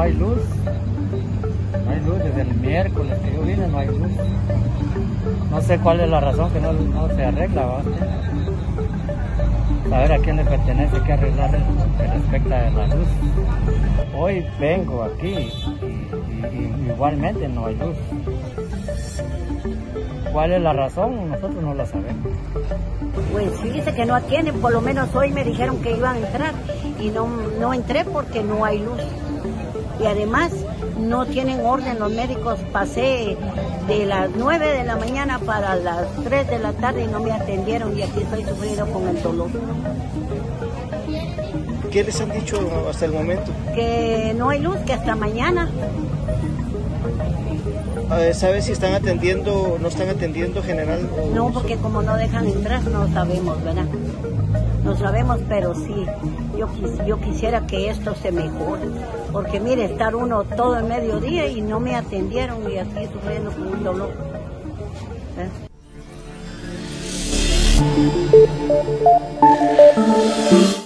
hay luz. No hay luz desde el miércoles que yo vine, no hay luz. No sé cuál es la razón que no se arregla, ¿va? A ver a quién le pertenece que arreglar que respecta a la luz. Hoy vengo aquí y igualmente no hay luz. ¿Cuál es la razón? Nosotros no la sabemos. Pues sí, dice que no atienden, por lo menos hoy me dijeron que iban a entrar y no entré porque no hay luz. Y además no tienen orden los médicos, pasé de las 9 de la mañana para las 3 de la tarde y no me atendieron y aquí estoy sufriendo con el dolor. ¿Qué les han dicho hasta el momento? Que no hay luz, que hasta mañana. ¿Sabes si están atendiendo, no están atendiendo general? No, porque como no dejan entrar, no sabemos, ¿verdad? No sabemos, pero sí, yo quisiera que esto se mejore. Porque mire, estar uno todo el mediodía y no me atendieron y aquí sufriendo con un dolor. ¿Eh?